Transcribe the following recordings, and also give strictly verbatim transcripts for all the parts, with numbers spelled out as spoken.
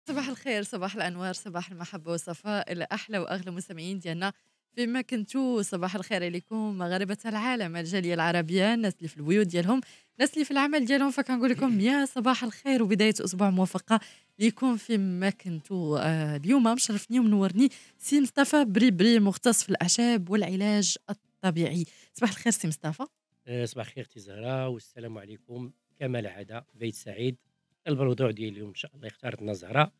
صباح الخير، صباح الأنوار، صباح المحبة والصفاء إلى أحلى وأغلى مستمعين ديالنا فيما كنتو. صباح الخير عليكم مغاربة العالم، الجالية العربية، الناس اللي في البيوت ديالهم، الناس اللي في العمل ديالهم. فكنقول لكم يا صباح الخير وبداية أسبوع موفقة ليكم فيما كنتو. آه اليوم مشرفني ومنورني سي مصطفى بريبري، مختص في الأعشاب والعلاج الطبيعي. صباح الخير سي مصطفى. آه، صباح الخير اختي زهراء والسلام عليكم. كما العادة بيت سعيد. الموضوع ديال اليوم ان شاء الله اختارتنا زهراء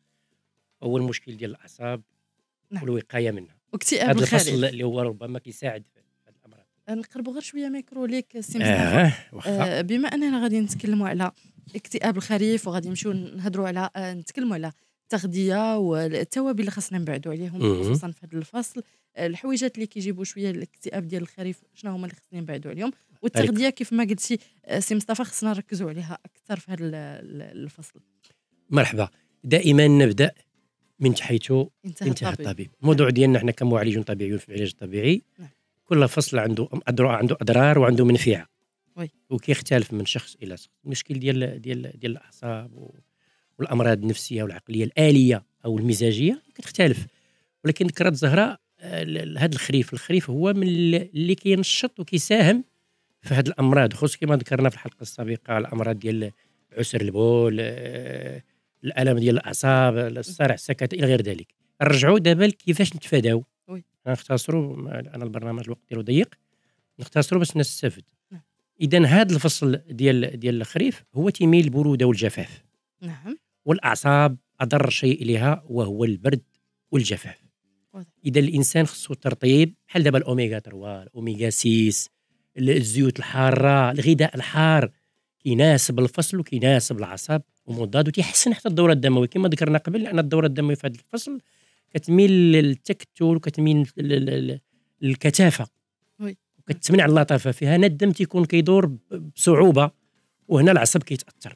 هو المشكل ديال الاعصاب نعم. والوقايه منها. واكتئاب هذا الفصل الخريف. اللي هو ربما كيساعد في هذه الامراض. نقربوا غير شويه ميكرو ليك سي مصطفى. اه واخا. آه، بما اننا غادي نتكلموا على اكتئاب الخريف، وغادي نمشيو نهضروا على آه، نتكلموا على التغذيه والتوابل اللي خاصنا نبعدوا عليهم مهم. خصوصا في هذا الفصل. آه، الحويجات اللي كيجيبوا شويه الاكتئاب ديال الخريف شنو هما اللي خصنا نبعدوا عليهم، طريقه والتغذيه كيف ما قلتي آه، سي مصطفى خصنا نركزوا عليها اكثر في هذا ال- ال- الفصل. مرحبا. دائما نبدا من حيث انتهى انتهى الطبيب. الطبيب. نعم. الموضوع ديالنا احنا كمعالجون طبيعيون في العلاج الطبيعي، نعم. كل فصل عنده أضرار- عنده اضرار وعنده منفعه، وي. وكيختلف من شخص الى شخص. المشكل ديال ديال ديال الاعصاب و- والامراض النفسيه والعقليه الاليه او المزاجيه كتختلف. ولكن ذكرت زهراء هذا الخريف الخريف هو من ال- اللي كينشط وكيساهم في هذه الامراض، خصوصا كما ذكرنا في الحلقه السابقه الامراض ديال عسر البول، آه، الالم ديال الاعصاب، الصرع، السكتة الى غير ذلك. نرجعوا دابا كيفاش نتفاداو. وي. نختصروا، انا البرنامج الوقت ديالو ضيق، نختصروا باش الناس تستافد. نعم. اذا هذا الفصل ديال ديال الخريف هو تيميل البروده والجفاف، نعم. والاعصاب اضر شيء لها وهو البرد والجفاف. واضح. اذا الانسان خصو ترطيب بحال دابا الاوميغا ثلاثة، الاوميغا ستة، الزيوت الحاره، الغذاء الحار كيناسب الفصل وكيناسب الاعصاب ومضاد، وتيحسن حتى الدوره الدمويه كما ذكرنا قبل، لان الدوره الدمويه في هذا الفصل كتميل للتكتل وكتميل لل- لل- للكثافه، وي. وكتمنع اللطافه فيها. هنا الدم تيكون كيدور ب- بصعوبه، وهنا العصب كيتاثر.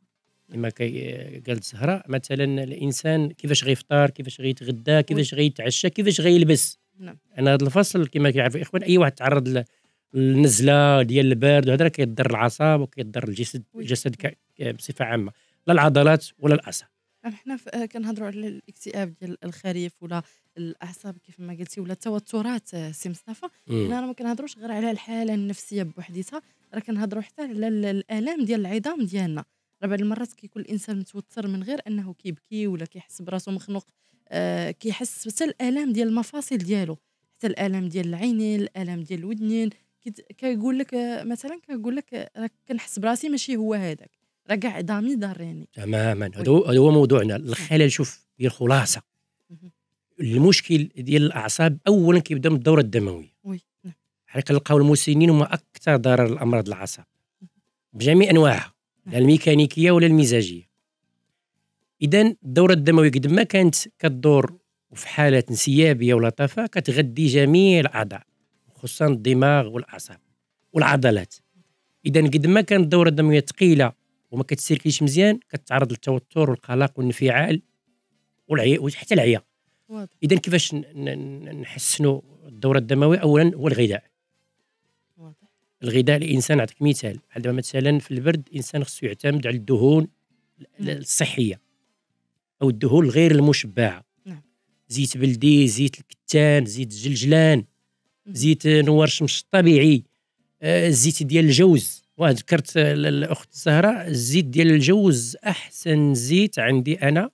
كما كي قالت زهراء مثلا الانسان كيفاش غيفطر، كيفاش غيتغدى، كيفاش غيتعشى، كيفاش غيلبس. نعم. انا هذا الفصل كما كيعرفوا الاخوان، اي واحد تعرض ل- للنزله ديال البرد وهذا كيضر الاعصاب وكيضر الجسد وي. الجسد ك- بصفه عامه، لا العضلات ولا الاعصاب. احنا ف- آه، كنهضروا على الاكتئاب ديال الخريف ولا الاعصاب كيف ما قلتي ولا التوترات. آه، سي مصطفى، مم. هنا راه ما كنهضروش غير على الحاله النفسيه بوحديتها، راه كنهضروا حتى على ال- الالام ديال العظام ديالنا. راه بعض المرات كيكون الانسان متوتر من غير انه كيبكي ولا كيحس براسو مخنوق. آه كيحس حتى الالام ديال المفاصل ديالو، حتى الالام ديال العينين، الالام ديال الودنين. كيت- كيقول لك آه، مثلا كيقول لك آه، راه كنحس براسي ماشي هو هذاك، راه كاع عظامي ضاريني. تماما. وي. هذا هو هذا هو موضوعنا الخلل. شوف هي الخلاصه، مهم. المشكل ديال الاعصاب اولا كيبدا من الدوره الدمويه. وي. نعم. حيت كنلقاو المسنين هما اكثر ضرر الامراض الاعصاب بجميع انواعها، لا الميكانيكيه ولا المزاجيه. اذا الدوره الدمويه قد ما كانت كتدور في حاله انسيابيه ولطافه كتغذي جميع الاعضاء، خصوصا الدماغ والاعصاب والعضلات. اذا قد ما كانت الدوره الدمويه ثقيله وما كتسيركيش مزيان كتعرض للتوتر والقلق والانفعال والعي وحتى العيا. واضح. اذا كيفاش ن- ن- نحسنوا الدوره الدمويه؟ اولا هو الغذاء. واضح. الغذاء، الانسان نعطيك مثال، بحال دابا مثلا في البرد الانسان خصو يعتمد على الدهون ال- نعم. الصحيه او الدهون الغير المشبعه. نعم. زيت بلدي، زيت الكتان، زيت الجلجلان، مهم. زيت نوار الشمس الطبيعي، آه، الزيت ديال الجوز. وذكرت آه، ال- الاخت زهراء الزيت ديال الجوز احسن زيت عندي انا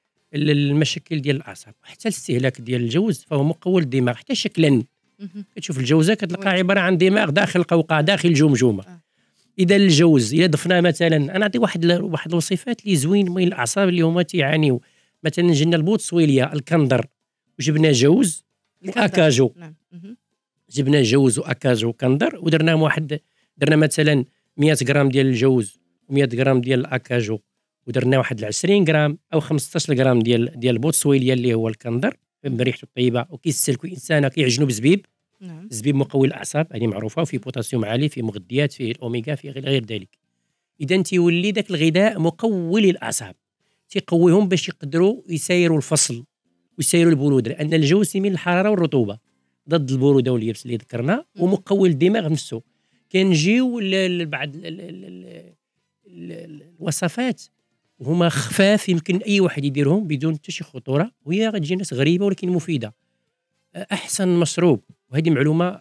للمشاكل ديال الاعصاب. حتى الاستهلاك ديال الجوز فهو مقوي للدماغ حتى شكلا. مهم. كتشوف الجوزه كتلقى وي. عباره عن دماغ داخل القوقعه داخل الجمجمه. آه. اذا الجوز اذا ضفناه مثلا، انا نعطي واحد ال- واحد الوصفات اللي زوين من الاعصاب اللي هما تيعانيو. مثلا جبنا البوتسويليا، الكندر، وجبنا جوز الكندر. واكاجو. نعم. مهم. جبنا جوز واكاجو وكندر ودرناهم واحد، درنا مثلا مية غرام ديال الجوز و100 غرام ديال الاكاجو، ودرنا واحد عشرين غرام او خمسطاش غرام ديال ديال البوتسويليا اللي هو الكندر بريحته الطيبه وكيستهلكوا الانسان كيعجنوا بزبيب. نعم. الزبيب مقوي الاعصاب، هذه معروفه، وفيه بوتاسيوم عالي، فيه مغذيات، فيه الاوميغا، فيه غير غير ذلك. اذا تيولي ذاك الغذاء مقوي للاعصاب، تيقويهم باش يقدروا يسيروا الفصل ويسيروا البروده، لان الجوز يميل للحراره والرطوبه ضد البروده واليبس اللي ذكرنا، ومقوي للدماغ نفسه. كنجيو لبعض ال- ال- ال- ال- ال- الوصفات وهما خفاف يمكن اي واحد يديرهم بدون حتى شي خطوره، وهي غتجي ناس غريبه ولكن مفيده. احسن مشروب، وهذه معلومه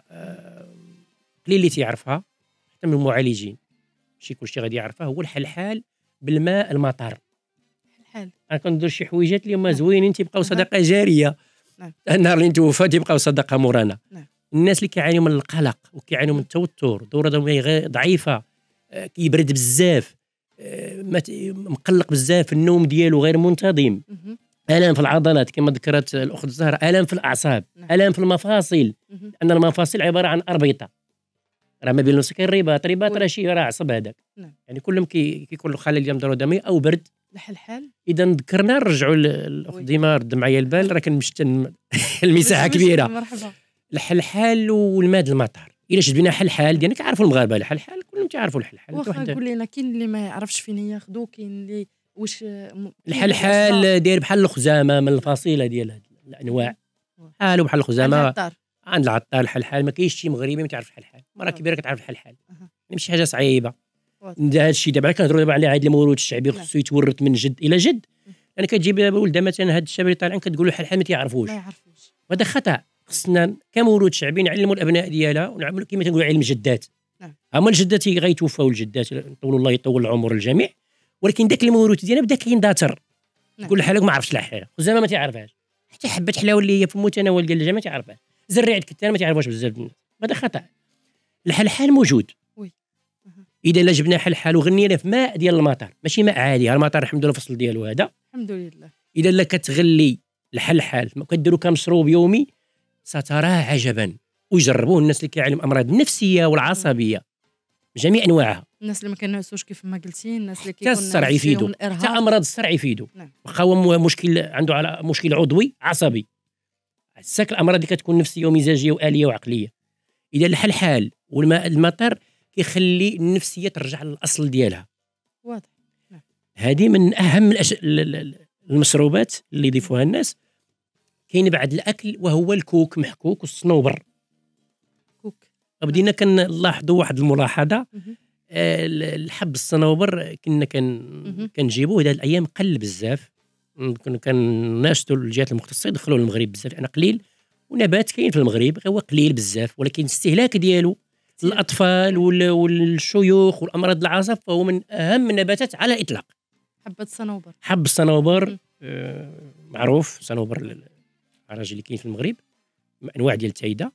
قليل اللي تيعرفها حتى من المعالجين، ماشي كلشي غادي يعرفها، هو الحلحال بالماء المطر. الحال انا كندير شي حويجات اللي هما نعم. زوينين تيبقاو أها. صدقه جاريه. نعم. النهار اللي نتوفى تيبقاو صدقه مورانا. نعم. الناس اللي كيعانيو من القلق وكيعانيو من التوتر، الدوره الدمويه غير ضعيفه، آه، كيبرد بزاف، آه، مت- مقلق بزاف، النوم ديالو غير منتظم، مهم. الام في العضلات كما ذكرت الاخت زهره، الام في الاعصاب، نعم. الام في المفاصل، مهم. ان المفاصل عباره عن اربطه، راه ما بين المسكن رباط رباط وي. راه شي راه عصب هذاك. نعم. يعني كلهم كي- كيكون له خلل ديال الدوره الدمويه او برد. الحلحال اذا ذكرنا نرجعوا الاخت وي. ديما رد معايا البال، راه كنمشي المساحه باش- باش- كبيره. مرحبا. الحلحال والماء د المطر، الا شدينا حلحال ديالنا كيعرفوا المغاربه الحلحال، كلهم تعرفوا الحلحال. واخا واحد قول لنا، كاين اللي ما يعرفش فين ياخذوا، كاين اللي واش م- كاين الحلحال داير بحال الخزامه من الفصيله ديال هاد الانواع، مم. حالو بحال عند الخزامه العطار. عند العطار. الحلحال ما كاينش شي مغربي ما تعرف الحلحال، مرة واضح. كبيره كتعرف الحلحال، أها. يعني ماشي حاجه صعيبه. واضح. هذا الشيء دابا كنهضروا دابا على عيد المولود الشعبي، نعم. خصو يتورث من جد الى جد. انا كتجيب دابا ولده مثلا، هاد الشباب اللي طالعين كتقول له الحلحال ما تيعرفوش، ما يعرفوش. وهذا خطا. خصنا كمولود شعبي نعلموا الابناء ديالها ونعملوا كما تنقولوا علم الجدات. نعم. هما الجدات غيتوفاو، الجدات يطول الله يطول العمر الجميع، ولكن داك الموروث ديالنا بدا كيندثر. نعم. تقول لحالك ما عرفتش الحاله، خزامه ما تعرفهاش، حتى حبه حلاوه اللي هي في المتناول ديال الجميع ما تعرفهاش، زريعه كتان ما تعرفوش بزاف الناس، هذا خطا. الحلحال موجود. وي. أها. اذا لا جبنا حلحال وغنينا في ماء ديال المطر، ماشي ماء عادي، المطر الحمد لله الفصل ديالو هذا. الحمد لله. اذا لا كتغلي الحلحال كديروا كمشروب يومي ستراه عجبا. ويجربوه الناس اللي كيعانيوا من الامراض النفسيه والعصبيه بجميع انواعها. الناس اللي ما كنعسوش كيف ما قلتي، الناس اللي حتى كيكون الصرع عندهم يفيدوا، حتى الارهاق. امراض الصرع يفيدوا. نعم. واخا هو مشكل عنده على مشكل عضوي عصبي، الساك الامراض اللي كتكون نفسيه ومزاجيه واليه وعقليه. اذا الحلحال والماء المطر كيخلي النفسيه ترجع للاصل ديالها. واضح. هذه من اهم الأش... ال- ال- المشروبات اللي يضيفوها الناس. كاين بعد الاكل وهو الكوك محكوك والصنوبر. كوك. بدينا كنلاحظوا واحد الملاحظه، مهم. آه، ال- الحب الصنوبر كنا كان مهم. كنجيبوه هذه الايام قل بزاف، م- كنا كناشطوا الجهات المختصه يدخلوا المغرب بزاف، انا قليل ونبات كاين في المغرب هو قليل بزاف، ولكن الاستهلاك ديالو كتير. للاطفال وال- والشيوخ والامراض العصب فهو من اهم النباتات على الاطلاق. حبة صنوبر. حب الصنوبر مم. آه، معروف، صنوبر ال- العراج اللي كاين في المغرب، انواع ديال التايده.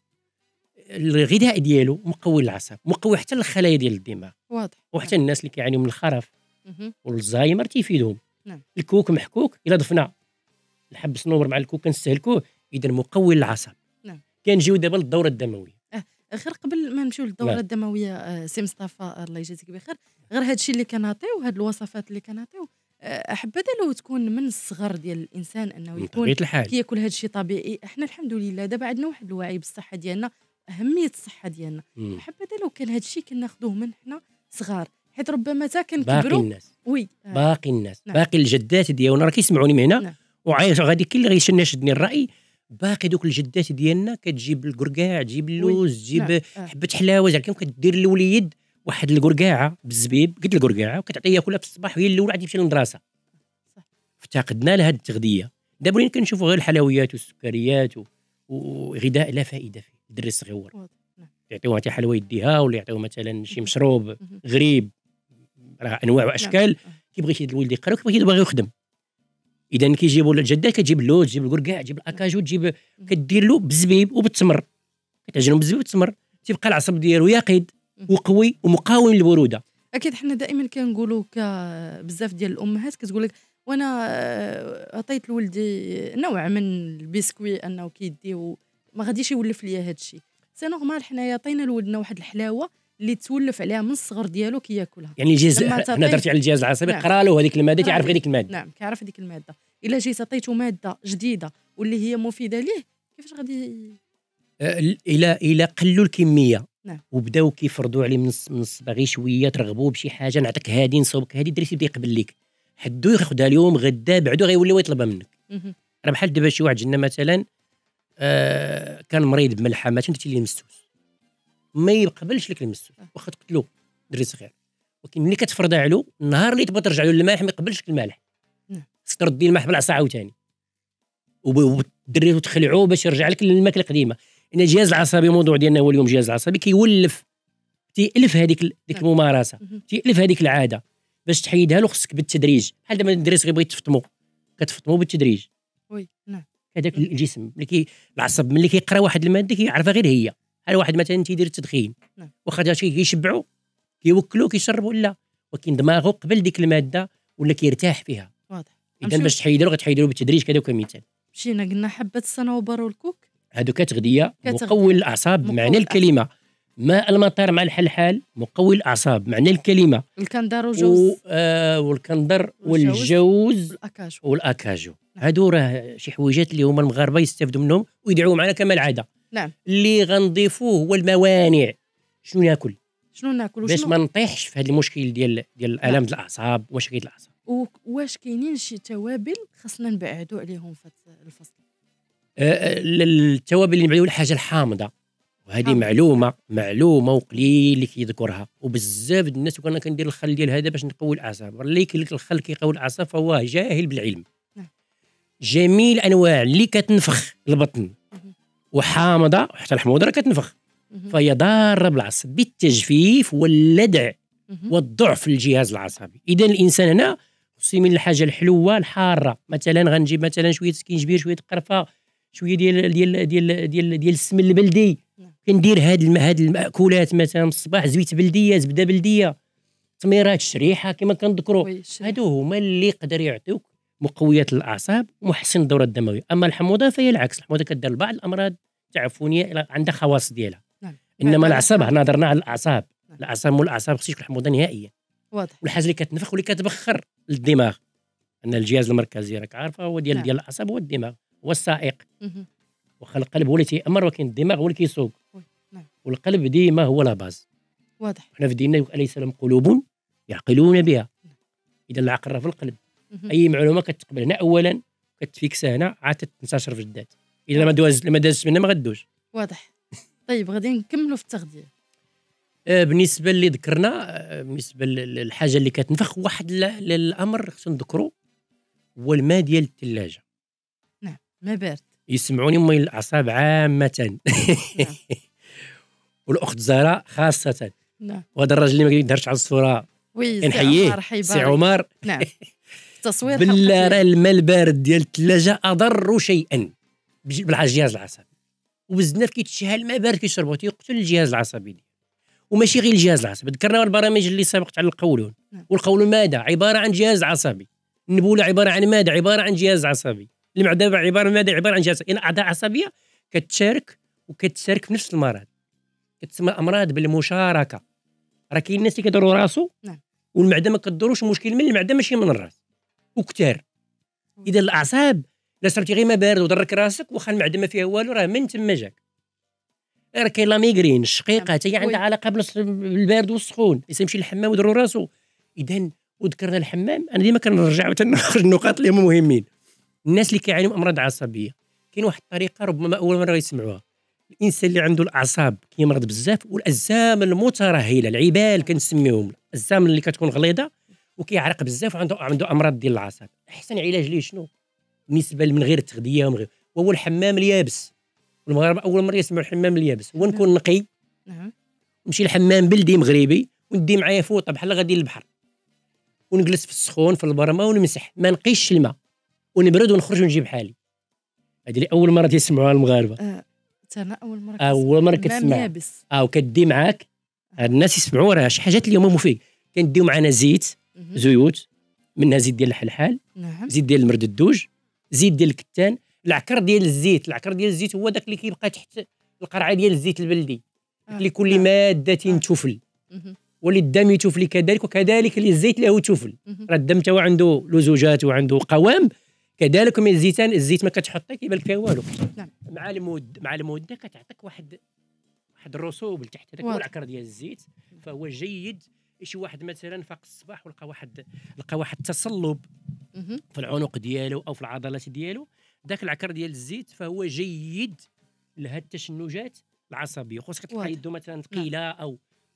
الغذاء ديالو مقوي للعصب، مقوي حتى للخلايا ديال الدماغ، واضح. وحتى الناس اللي كيعانيوا من الخرف مهم. والزهايمر تيفيدهم. نعم. الكوك محكوك الا ضفنا الحب الصنوبر مع الكوك كنستهلكوه، اذا مقوي للعصب. نعم. كنجيو دابا للدوره الدمويه. غير قبل ما نمشيو للدوره نعم. الدمويه، آه، سي مصطفى الله يجازيك بخير، غير هذا الشيء اللي كنعطيو، هاد الوصفات اللي كنعطيو، آه، حبذا لو تكون من الصغر ديال الانسان، انه من يكون طبيعه الحال. كياكل هذا الشيء طبيعي. احنا الحمد لله دابا عندنا واحد الوعي بالصحه ديالنا، اهميه الصحه ديالنا. مم. حبذا لو كان هذا الشيء كناخذوه من حنا صغار، حيت ربما تا باقي كنكبروا. الناس وي. آه. باقي الناس نعم. باقي الجدات ديالنا راه كيسمعوني من هنا. نعم. وعايش غادي كل اللي غيشن شدني الراي، باقي دوك الجدات ديالنا كتجيب الكركاع، تجيب اللوز، تجيب نعم. آه. حبه حلاوه، زعما كدير للوليد واحد الكركاعه بالزبيب، قد الكركاعه وكتعطيه ياكلها في الصباح وهي الاولى عاد يمشي للمدرسه. صح. افتقدنا لهذه التغذيه. دابا ولينا كنشوفوا غير الحلويات والسكريات و- وغذاء لا فائده فيه. الدري الصغيور واضح. نعم. يعطيوه حتى حلوه يديها، ولا يعطيوه مثلا شي مشروب مهم. غريب، راه انواع واشكال. نعم. كيبغي شي الولد يقرا وكيبغي باغي يخدم. اذا كيجيبوا الجدات كتجيب اللوز، تجيب الكركاع، تجيب الاكاجو، تجيب كدير له بالزبيب وبالتمر، كتعجنهم بالزبيب والتمر، تيبقى العصب ديالو يقظ وقوي ومقاوم للبروده. اكيد حنا دائما كنقولوا بزاف ديال الامهات كتقول لك وانا آه، عطيت لولدي نوع من البسكوي انه كيديو ما غاديش يولف ليا هذا الشيء. سي نورمال، حنايا عطينا لولدنا واحد الحلاوه اللي تولف عليها من الصغر ديالو كياكلها. يعني الجهاز، لما انا تعطيه- درتي على الجهاز العصبي، نعم. قرا له هذيك الماده، قرا تعرف عليه. هذيك الماده. نعم، كيعرف هذيك الماده. الا جيت عطيتو ماده جديده واللي هي مفيده ليه، كيفاش غادي؟ آه، الى الى قلوا الكميه. نعم. وبداو كيفرضوا عليه من الص- من الصبا غير شويه، ترغبوا بشي حاجه، نعطيك هادي نصوبك هادي، دريتي بدا يقبل لك، حدو ياخذها اليوم غدا بعدو غيولي هو يطلبها منك. مهم. راه بحال دابا شي واحد جنا مثلا آه كان مريض بملحمه، انت اللي مسوس ما يقبلش لك المسوس، واخا تقتلو دري صغير، ولكن ملي كتفرضها عليه النهار اللي تبغي ترجع له المالح ما يقبلش المالح. نعم. خصك تردي الملح بالعصا عاوتاني وتدريه وتخلعوه باش يرجع لك للماكله القديمه. ان الجهاز العصبي الموضوع ديالنا هو اليوم الجهاز العصبي كيولف تيألف هذيك ديك الممارسه، تيألف هذيك العاده. باش تحيدها له خصك بالتدريج، بحال دابا الدريس غيبغي يتفطمو كتفطمو بالتدريج. وي نعم. هذاك الجسم ملي كي العصب ملي كيقرا واحد الماده كيعرفها غير هي. بحال واحد مثلا تيدير التدخين نعم. واخا جا شي كيشبعو كيوكلو كيشربو لا، ولكن دماغه قبل ديك الماده ولا كيرتاح فيها. واضح. اذا باش تحيد له غتحيد له بالتدريج كذا كمثال. مشينا قلنا حبه الصنوبر والكوك، هادو كتغذيه مقوي الاعصاب معنى الكلمه. ماء المطر مع الحلحال مقوي الاعصاب معنى الكلمه. الكندر والجوز آه والكندر والجوز والاكاجو والاكاجو هادو راه شي حويجات اللي هما المغاربه يستافدوا منهم ويدعوا معنا كما العاده. نعم. اللي غنضيفوه هو الموانع. شنو ناكل شنو ناكل باش ما نطيحش في هذا المشكل ديال ديال الالام نعم. ديال الاعصاب ومشاكل الاعصاب. واش كاينين شي توابل خاصنا نبعدوا عليهم في الفصل؟ آه التوابل اللي نبعدوا الحاجه الحامضه، وهذه معلومه معلومه وقليل اللي كيذكرها، وبزاف د الناس وكنا كندير الخل ديال هذا باش نقوي الاعصاب. اللي كيقول لك الخل كيقوي الاعصاب فهو جاهل بالعلم. نعم. جميع الانواع اللي كتنفخ البطن وحامضه وحتى الحموضه راه كتنفخ فهي ضاره بالعصب بالتجفيف واللدع والضعف في الجهاز العصبي. اذا الانسان هنا خصو يميل للحاجه الحلوه الحاره. مثلا غنجيب مثلا شويه سكينجبير شويه قرفه شويه ديال ديال ديال ديال ديال السمن البلدي. كندير هاد الم... هاد المأكولات مثلا الصباح زويت بلديه زبده بلديه تميرات الشريحه كما كنذكروا. هادو هما اللي يقدر يعطيوك مقويات الاعصاب ومحسن الدوره الدمويه. اما الحموضه فهي العكس، الحموضه كدير بعض الامراض تعفنيه عندها خواص ديالها. نعم. انما الاعصاب هنا هضرنا على الاعصاب. نعم. الاعصاب مو الاعصاب خصيش الحموضه نهائيا. واضح. والحاجه اللي كتنفخ واللي كتبخر للدماغ ان الجهاز المركزي راك عارفه هو ديال نعم. ديال الاعصاب هو الدماغ هو السائق. واخا القلب هو اللي تيأمر ولكن الدماغ هو اللي كيسوق. نعم. والقلب ديما هو لا باز. واضح. حنا في ديننا اليس لهم قلوب يعقلون بها. اذا العقل راه في القلب. اي معلومه كتقبل هنا اولا كتفيكسها هنا عاد تنتشر في الذات. اذا ما دوز ما دازش منها ما غدوش. واضح. طيب غادي نكملوا في التغذيه. آه بالنسبه اللي ذكرنا آه بالنسبه للحاجه اللي كتنفخ واحد الامر خصنا نذكروا هو الماء ديال الثلاجه. نعم ما بارد. يسمعوني مي الاعصاب عامه. نعم. والاخت زهراء خاصه. نعم. وهذا الراجل اللي ما كيدهرش على الصوره نحييه سي عمر. نعم. التصوير بالله راه الماء البارد ديال الثلاجه اضر شيئا بالجهاز العصبي. وبزاف كيتشهى الماء بارد كيشربوا تيقتل الجهاز العصبي ديالو. وماشي غير الجهاز العصبي، ذكرنا البرامج اللي سبقت على القولون. نعم. والقولون ماذا؟ عباره عن جهاز عصبي. النبوله عباره عن ماذا؟ عباره عن جهاز عصبي. المعده عباره عن ماذا؟ عباره عن جهاز. يعني اعضاء عصبيه كتشارك وكتشارك في نفس المرض. كتسمى امراض بالمشاركه. راه كاين الناس اللي كيضروا راسو. نعم. والمعده ما كدروش، المشكل من المعده ماشي من الراس وكثار. اذا الاعصاب لا شربتي غير ما بارد وضرك راسك واخا المعده ما فيها والو راه من تما جاك. راه كاين لا ميغرين الشقيقه حتى هي عندها علاقه بالبارد والسخون، يمشي للحمام ويضروا راسو. اذا وذكرنا الحمام انا ديما كنرجع وتنخرج النقاط اللي هما مهمين. الناس اللي كيعانيوا من امراض عصبيه كاين واحد الطريقه ربما اول مره يسمعوها. الانسان اللي عنده الاعصاب كيمرض بزاف والاجسام المترهله العبال كنسميهم الاجسام اللي كتكون غليظه وكيعرق بزاف وعنده عنده امراض ديال الاعصاب. احسن علاج ليه شنو بالنسبه من غير التغذيه ومن غير وهو الحمام اليابس. والمغاربه اول مره يسمعوا الحمام اليابس هو نكون نقي. نعم. نمشي لحمام بلدي مغربي وندي معايا فوطه بحال غادي للبحر ونجلس في السخون في البرمه ونمسح ما نقيش الماء ونبرد ونخرج ونجيب حالي. هذه اللي اول مره تسمعوها المغاربه. أه. انا اول مره اول مره كتسمع اه وكدي معاك. هاد الناس يسمعوا راه شي حاجات اللي هما مفيد. كنديو معنا زيت زيوت منها زيت ديال الحلحال. نعم. زيت ديال المرددوج زيت ديال الكتان. العكر ديال الزيت العكر ديال الزيت هو داك اللي كيبقى تحت القرعه ديال الزيت البلدي. آه. لكل نعم. ماده آه. تفل وللدم تفل كذلك وكذلك للزيت له تفل. راه الدم تا عنده لزوجات وعنده قوام كذلك من الزيتان. الزيت ما كتحطيه كيبان لك فيها والو. نعم. مع المود مع المده كتعطيك واحد واحد الرسوب لتحت. هذاك هو العكر ديال الزيت فهو جيد. شي واحد مثلا فاق الصباح ولقى واحد لقى واحد تصلب في العنق ديالو او في العضلات ديالو ذاك العكر ديال الزيت فهو جيد لهاد التشنجات العصبيه. خصك تلقى يدو مثلا ثقيله او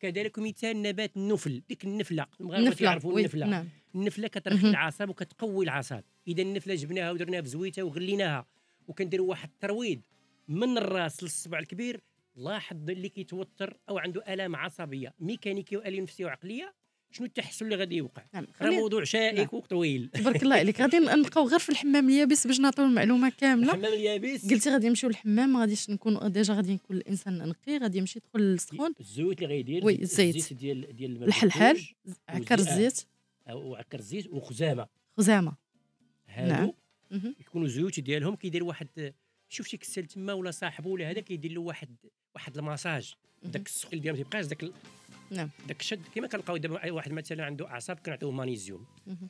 كذلك مثال نبات النفل، ديك النفله المغاربه النفلة تعرفوا وي النفله. نعم النفله كترخي مهم. الاعصاب وكتقوي الاعصاب. اذا النفله جبناها ودرناها في زويته وغليناها وكنديروا واحد الترويض من الراس للصبع الكبير، لاحظ اللي كيتوتر او عنده الام عصبيه ميكانيكيه والام نفسيه وعقليه شنو التحسن اللي غادي يوقع. نعم راه خلينا موضوع شائك نعم وطويل. تبارك الله عليك. غادي نبقاو غير في الحمام اليابس باش نعطيو المعلومه كامله. الحمام اليابس قلتي غادي نمشيو للحمام، ما غاديش نكون ديجا غادي يكون الانسان نقي، غادي يمشي يدخل للسخون. الزيوت اللي غيدير وي الزيت الزيت ديال ديال الحلحال عكر وزي- الزيت او عكر الزيت وخزامه، خزامه. هادو نعم مهم. يكونوا الزيوت ديالهم كيدير واحد، شوف شي كسل تما ولا صاحبه ولا هذا كيدير له واحد واحد المساج مهم. داك السخن ديال ما تيبقاش داك ال- نعم داك الشد كما كنلقاو دابا اي واحد مثلا عنده اعصاب كنعطيوه مغنيسيوم. مهم.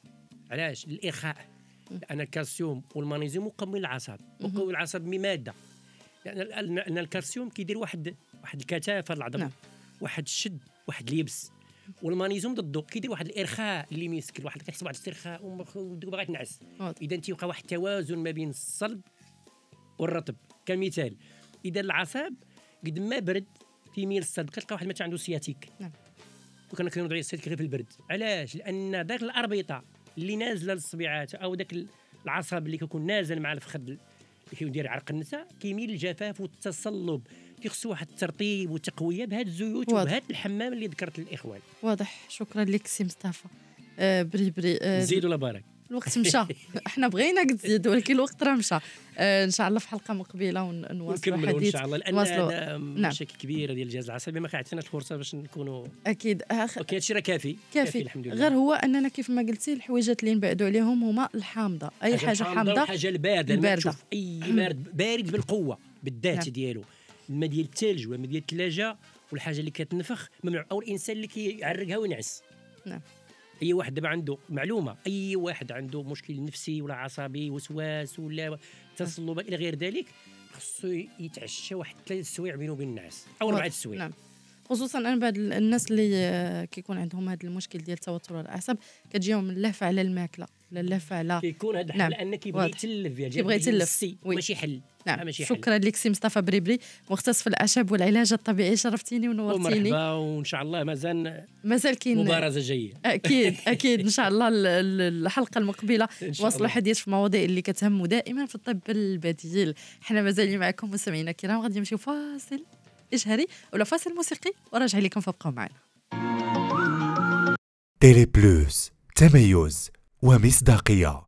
علاش؟ للاخاء، مم. لان الكالسيوم والمغنيسيوم مقوي الاعصاب، مهم. مقوي الاعصاب بماده، لان لأن الكالسيوم كيدير واحد واحد الكثافه العظم، نعم. واحد الشد، واحد اليبس. والمغنيسيوم ضده كيدير واحد الارخاء اللي مسكن، واحد كيحس بواحد الاسترخاء ودوك باغا تنعس. واضح. اذا تيبقى واحد التوازن ما بين الصلب والرطب. كمثال اذا العصب قد ما برد تيميل الصلب، كتلقى واحد مثلا عنده سياتيك. نعم. وكان كنوضع السياتيك غير في البرد. علاش؟ لان داك الاربطه اللي نازله للصبيعات او داك العصب اللي كيكون نازل مع الفخذ اللي كيدير عرق النساء كيميل للجفاف والتصلب، كيخصو واحد الترطيب وتقويه بهاد الزيوت واضح. وبهاد الحمام اللي ذكرت للاخوان. واضح. شكرا لك سي مصطفى. آه بري بري آه زيد ولا بارك. الوقت مشى. احنا بغيناك تزيد ولكن الوقت راه مشى. آه ان شاء الله في حلقه مقبله ونواصلوا نكملوا ان الحديث. شاء الله، لان نواصلوا. هذا مشاكل كبيره ديال الجهاز العصبي ما كيعطيناش الفرصه باش نكونوا. اكيد أخ... اوكي هادشي راه كافي كافي. الحمد لله. غير هو اننا كيف ما قلتي الحويجات اللي نبعدوا عليهم هما الحامضه، اي حاجه حامضه حاجه البارده الباردة. شوف اي بارد بارد بالقوه بالذات نعم. ديالو، الماء ديال الثلج والماء ديال الثلاجه والحاجه اللي كتنفخ ممنوع، او الانسان اللي كيعرقها وينعس. نعم. اي واحد دابا عنده معلومه، اي واحد عنده مشكل نفسي ولا عصبي وسواس ولا تصلب الى غير ذلك خصو يتعشى واحد ثلاث سوايع بينه وبين النعاس او اربعه سوايع. نعم. خصوصا انا بعض الناس اللي آه، كيكون عندهم هذا المشكل ديال توتر الاعصاب كتجيهم اللهفه على الماكله ولا اللهفه على كيكون هذا نعم. الحل لان كيبغي واضح. يتلف فيها، كيبغي يتلف. وي. ماشي حل. نعم. ماشي حل. شكرا لك سي مصطفى بريبري، مختص في الاعشاب والعلاج الطبيعي. شرفتيني ونورتيني. ومرحبا، وان شاء الله مازال مازال كاين مبارزه جايه. اكيد اكيد ان شاء الله ال- ال- الحلقه المقبله نواصلوا الحديث في مواضيع اللي كتهم دائما في الطب البديل. حنا مازالين معكم مستمعينا الكرام، غادي نمشيو فاصل إجهاري ولا فاصل موسيقي وراجع لكم، فابقوا معنا. تيلي بلوس، تميز ومصداقية.